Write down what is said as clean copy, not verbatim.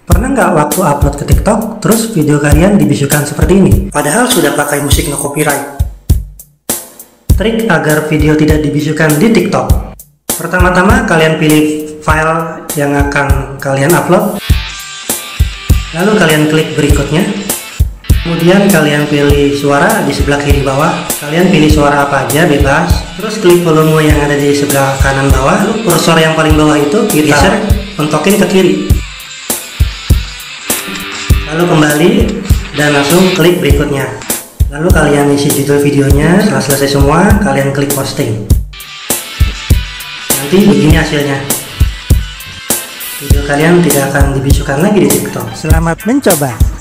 Pernah nggak waktu upload ke TikTok, terus video kalian dibisukan seperti ini? Padahal sudah pakai musik no copyright. Trik agar video tidak dibisukan di TikTok. Pertama-tama kalian pilih file yang akan kalian upload. Lalu kalian klik berikutnya. Kemudian kalian pilih suara di sebelah kiri bawah. Kalian pilih suara apa aja, bebas. Terus klik volume yang ada di sebelah kanan bawah. Lalu kursor yang paling bawah itu kita pentokin ke kiri. Lalu kembali dan langsung klik berikutnya. Lalu kalian isi judul videonya. Setelah selesai semua, kalian klik posting. Nanti begini hasilnya. Video kalian tidak akan dibisukan lagi di TikTok. Selamat mencoba.